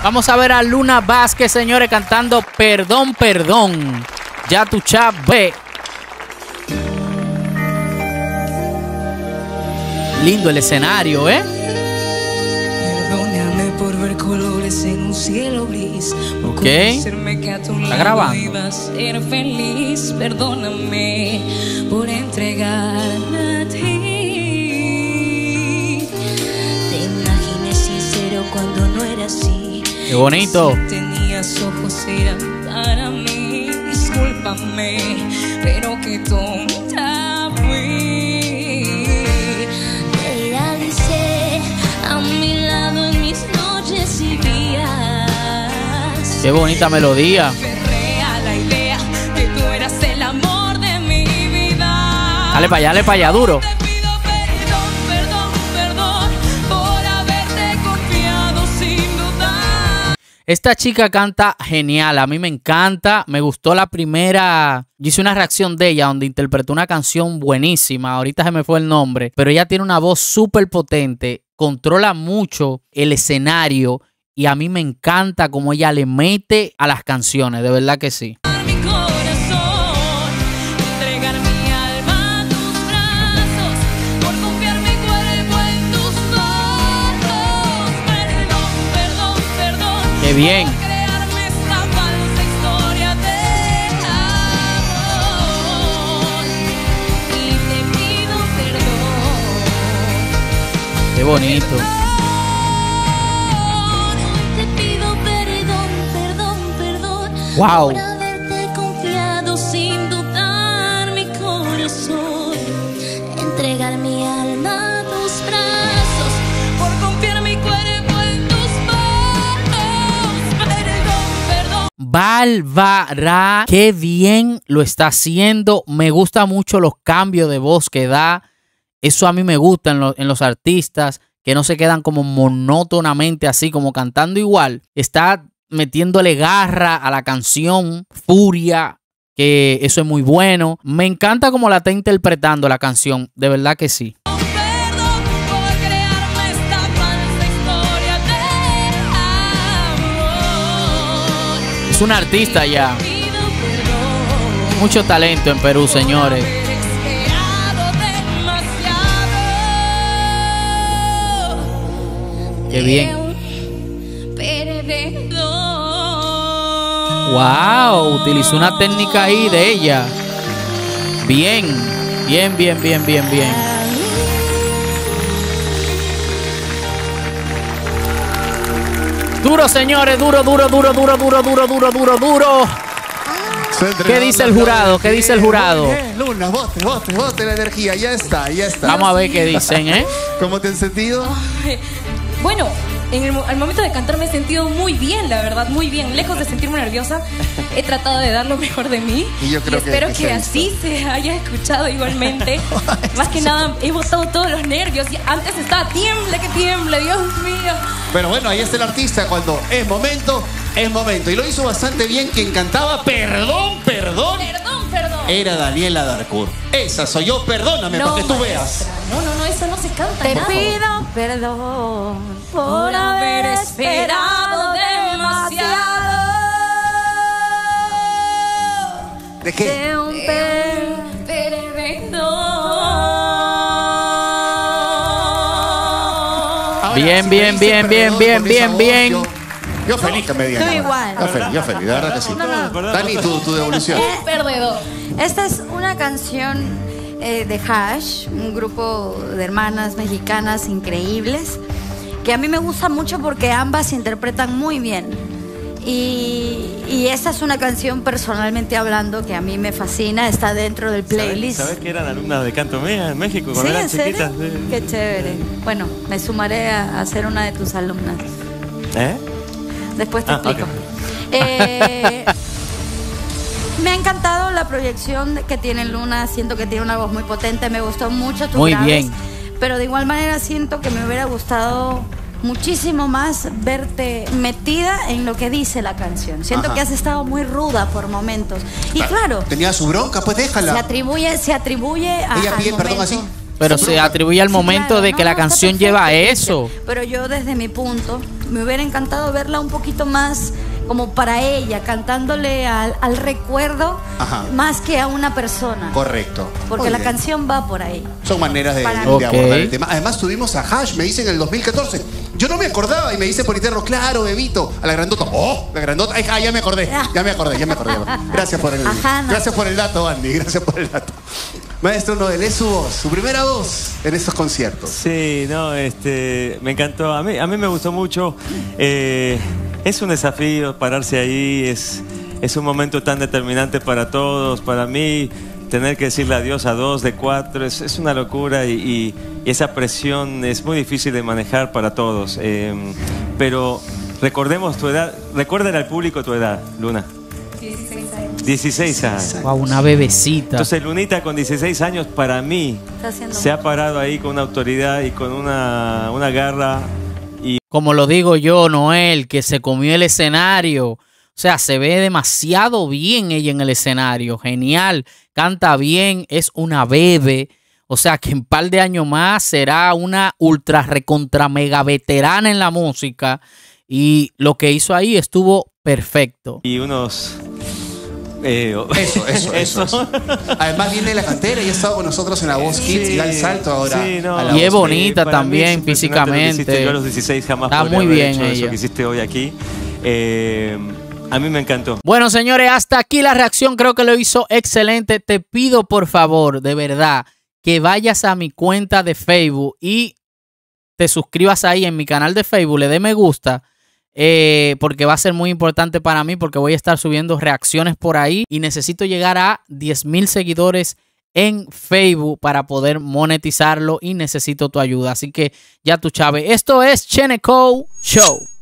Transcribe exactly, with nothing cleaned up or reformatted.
Vamos a ver a Luna Vázquez, señores, cantando Perdón, Perdón. Ya tu chat ve. Lindo el escenario, ¿eh? Perdóname por ver colores en un cielo gris. Ok. Que a tu Está lado grabando. iba a ser feliz. Perdóname por entregarme a ti. Te imaginé sincero cuando no era así. Qué bonito. Si tenías ojos eran para mí. Discúlpame, pero qué tonta fui. Te realicé a mi lado en mis noches y días. Qué bonita melodía. La idea que tú eras el amor de mi vida. Dale para allá, dale para allá, duro. Te pido perdón, perdón, perdón por haberte confiado sin dudar. Esta chica canta genial, a mí me encanta, me gustó la primera, yo hice una reacción de ella donde interpretó una canción buenísima, ahorita se me fue el nombre, pero ella tiene una voz súper potente, controla mucho el escenario y a mí me encanta cómo ella le mete a las canciones, de verdad que sí. Mi corazón, entregar mi alma a tus brazos, por confiar mi cuerpo en tus manos. Perdón, perdón, perdón. Qué bien. Por crearme esta falsa historia de amor. Y te pido perdón. Qué bonito. Te pido perdón, perdón, perdón. Wow. Por haberte confiado sin dudar mi corazón. Entregar mi alma a tus brazos. Por confiar mi cuerpo en tus manos. Perdón, perdón. Bárbara, qué bien lo está haciendo. Me gusta mucho los cambios de voz que da. Eso a mí me gusta en, lo, en los artistas, que no se quedan como monótonamente así, como cantando igual. Está metiéndole garra a la canción, furia, que eso es muy bueno. Me encanta cómo la está interpretando la canción, de verdad que sí. Perdón por crearme esta falsa historia de amor. Es una artista ya. Pido perdón. Mucho talento en Perú, señores. Haber esperado demasiado. Qué bien. Perdón. Wow, utilizó una técnica ahí de ella. Bien, bien, bien, bien, bien, bien. Duro, señores, duro, duro, duro, duro, duro, duro, duro, duro, duro. ¿Qué dice el jurado? ¿Qué dice el jurado? Bien, Luna, bote, bote, bote la energía. Ya está, ya está. Vamos a ver qué dicen, ¿eh? ¿Cómo te has sentido? Bueno, en el, al momento de cantar me he sentido muy bien, la verdad, muy bien. Lejos de sentirme nerviosa, he tratado de dar lo mejor de mí. Y yo creo y espero que- que, que se ha así se haya escuchado igualmente. Más que nada, he botado todos los nervios. Y antes estaba tiemble, que tiemble, Dios mío. Pero bueno, ahí está el artista cuando es momento, es momento. Y lo hizo bastante bien quien cantaba Perdón, perdón. Perdón, perdón. Era Daniela Darcourt. Esa soy yo, perdóname, para que tú maestra, veas. No, no, no, eso no se canta. Te nada. pido perdón por haber esperado demasiado. ¿De qué? de un per- Ahora, Bien, si bien, me dices bien, bien, perdón bien, con bien, esa voz, bien. Yo, yo feliz que me digan. Tú ahora. igual. Yo feliz, yo feliz, de verdad que sí. Dani, tu, tu devolución. Perdedor. Esta es una canción eh, de Hash, un grupo de hermanas mexicanas increíbles, que a mí me gusta mucho porque ambas interpretan muy bien. Y, y esta es una canción, personalmente hablando, que a mí me fascina, está dentro del playlist. ¿Sabes que eran alumnas de canto mía en México ¿Sí? cuando eran ¿En serio? chiquitas? Sí. Qué chévere. Bueno, me sumaré a, a ser una de tus alumnas. ¿Eh? Después te Ah, explico. ok. Eh, me ha encantado la proyección que tiene Luna. Siento que tiene una voz muy potente. Me gustó mucho tus Muy graves, bien. pero de igual manera siento que me hubiera gustado muchísimo más verte metida en lo que dice la canción. Siento Ajá. que has estado muy ruda por momentos. Y claro, Tenía su bronca, pues se déjala. atribuye, se atribuye a. Ella al pide perdón momento. así. Pero se atribuye al Sí, momento claro, de no, que no, la está canción perfecto, lleva Cristian. eso. Pero yo desde mi punto, me hubiera encantado verla un poquito más como para ella, cantándole al, al recuerdo Ajá. más que a una persona. Correcto. Porque Muy la bien. canción va por ahí. Son maneras de, Para- de Ok. abordar el tema. Además tuvimos a Hash, me dice en el dos mil catorce. Yo no me acordaba y me dice por interno, claro, Bebito, a la grandota. Oh, la grandota. Ay, ah, ya me acordé, ya me acordé, ya me acordé. Gracias por el, Ajá, no. gracias por el dato, Andy. Gracias por el dato. Maestro Noel, es su voz, su primera voz en estos conciertos. Sí, no, este, me encantó. A mí, a mí me gustó mucho. Eh, es un desafío pararse ahí. Es, es un momento tan determinante para todos. Para mí, tener que decirle adiós a dos de cuatro es, es una locura y, y- y esa presión es muy difícil de manejar para todos. Eh, pero recordemos tu edad. Recuerden al público tu edad, Luna. dieciséis años. Wow, una bebecita. Entonces, Lunita con dieciséis años, para mí, Está haciendo se ha mucho. parado ahí con una autoridad y con una, una garra. Y Como lo digo yo, Noel, que se comió el escenario. O sea, se ve demasiado bien ella en el escenario. Genial. Canta bien. Es una bebé. O sea, que en un par de años más será una ultra recontra mega veterana en la música. Y lo que hizo ahí estuvo perfecto. y unos... eh, Eso, eso, eso, eso. Además viene de la cantera y ha estado con nosotros en la Voz Kids y da el salto ahora. sí, no. a la Y es Voz bonita Para mí también, es impresionante lo que físicamente. hiciste. Yo a los dieciséis jamás Está podría muy haber bien hecho eso ella. que hiciste hoy aquí. Eh, a mí me encantó. Bueno, señores, hasta aquí la reacción. Creo que lo hizo excelente. Te pido, por favor, de verdad, que vayas a mi cuenta de Facebook y te suscribas ahí en mi canal de Facebook, le dé me gusta, eh, porque va a ser muy importante para mí, porque voy a estar subiendo reacciones por ahí y necesito llegar a diez mil seguidores en Facebook para poder monetizarlo y necesito tu ayuda. Así que ya tú, Chávez. Esto es Cheneco Show.